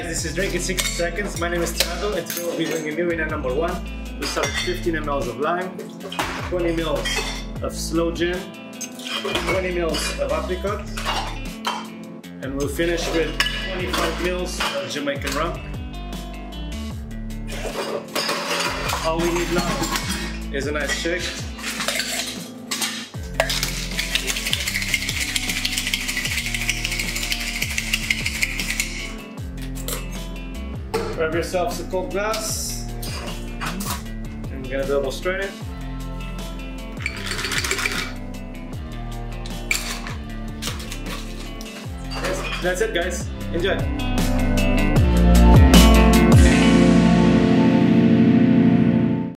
this is Drink in 60 Seconds. My name is Tiago and today we'll be drinking Millionaire number 1. We start with 15 ml of lime, 20 ml of Sloe Gin, 20 ml of Apricot, and we'll finish with 25 ml of Jamaican rum. All we need now is a nice shake. Grab yourself a cold glass, and we're gonna double strain it. That's it, guys. Enjoy.